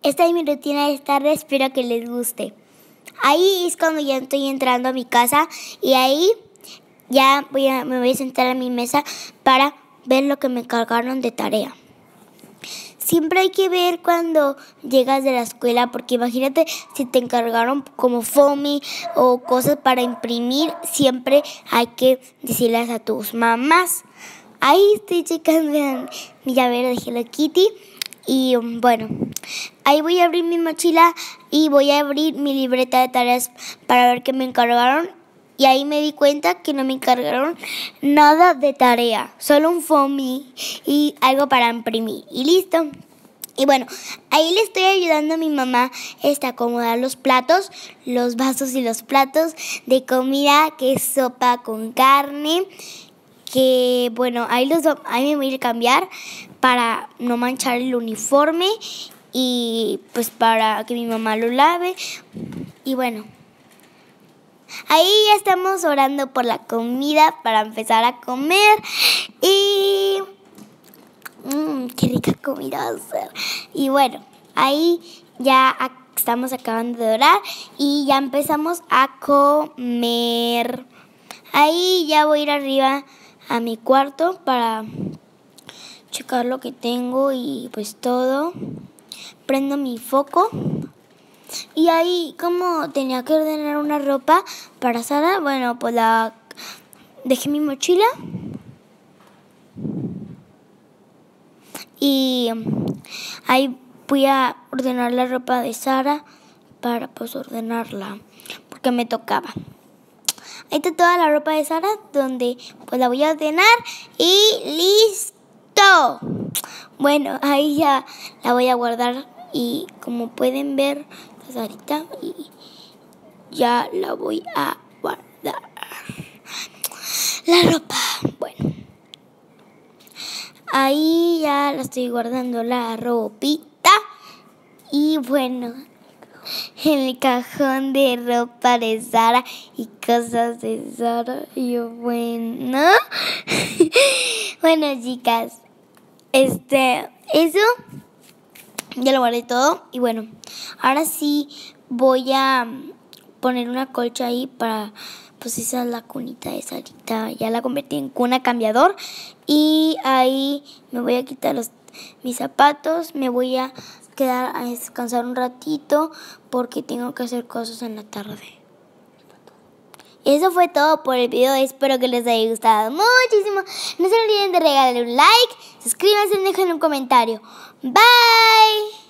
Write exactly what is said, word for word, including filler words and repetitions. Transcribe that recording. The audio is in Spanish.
esta es mi rutina de tarde, espero que les guste. Ahí es cuando ya estoy entrando a mi casa y ahí ya voy a, me voy a sentar a mi mesa para ver lo que me encargaron de tarea. Siempre hay que ver cuando llegas de la escuela, porque imagínate si te encargaron como foamy o cosas para imprimir, siempre hay que decirles a tus mamás. Ahí estoy checando mi llavero de Hello Kitty y bueno, ahí voy a abrir mi mochila y voy a abrir mi libreta de tareas para ver qué me encargaron. Y ahí me di cuenta que no me encargaron nada de tarea, solo un foamy y algo para imprimir. Y listo. Y bueno, ahí le estoy ayudando a mi mamá este, a acomodar los platos, los vasos y los platos de comida, que es sopa con carne. Que bueno, ahí, los, ahí me voy a ir a cambiar para no manchar el uniforme y pues para que mi mamá lo lave. Y bueno. Ahí ya estamos orando por la comida para empezar a comer y mmm, qué rica comida va a ser. Y bueno, ahí ya estamos acabando de orar y ya empezamos a comer. Ahí ya voy a ir arriba a mi cuarto para checar lo que tengo y pues todo. Prendo mi foco. Y ahí, como tenía que ordenar una ropa para Sara, bueno, pues la dejé en mi mochila. Y ahí voy a ordenar la ropa de Sara para pues ordenarla, porque me tocaba. Ahí está toda la ropa de Sara, donde pues la voy a ordenar y ¡listo! Bueno, ahí ya la voy a guardar y como pueden ver, ahorita y ya la voy a guardar la ropa. Bueno, ahí ya la estoy guardando la ropita y bueno, en el cajón de ropa de Sara y cosas de Sara. Y bueno, bueno chicas, este, eso ya lo guardé todo y bueno, ahora sí voy a poner una colcha ahí para, pues esa es la cunita de Sarita, ya la convertí en cuna cambiador y ahí me voy a quitar los, mis zapatos, me voy a quedar a descansar un ratito porque tengo que hacer cosas en la tarde. Eso fue todo por el video, espero que les haya gustado muchísimo. No se olviden de regalarle un like, suscríbanse y dejen un comentario. Bye.